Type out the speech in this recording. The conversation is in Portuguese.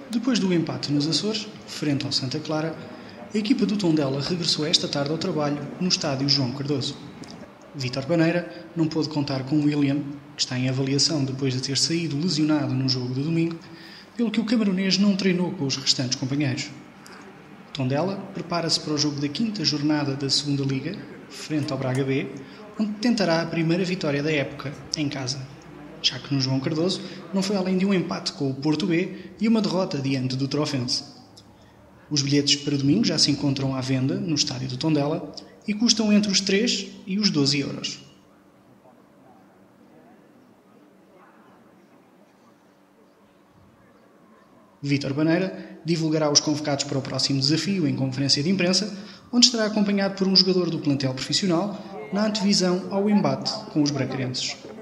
Depois do empate nos Açores, frente ao Santa Clara, a equipa do Tondela regressou esta tarde ao trabalho no estádio João Cardoso. Vítor Baneira não pôde contar com William, que está em avaliação depois de ter saído lesionado no jogo de domingo, pelo que o camerunês não treinou com os restantes companheiros. Tondela prepara-se para o jogo da quinta jornada da Segunda Liga, frente ao Braga B, onde tentará a primeira vitória da época, em casa, já que no João Cardoso não foi além de um empate com o Porto B e uma derrota diante do Trofense. Os bilhetes para domingo já se encontram à venda no estádio do Tondela e custam entre os 3 e os 12 euros. Vítor Baneira divulgará os convocados para o próximo desafio em conferência de imprensa, onde estará acompanhado por um jogador do plantel profissional na antevisão ao embate com os bracarenses.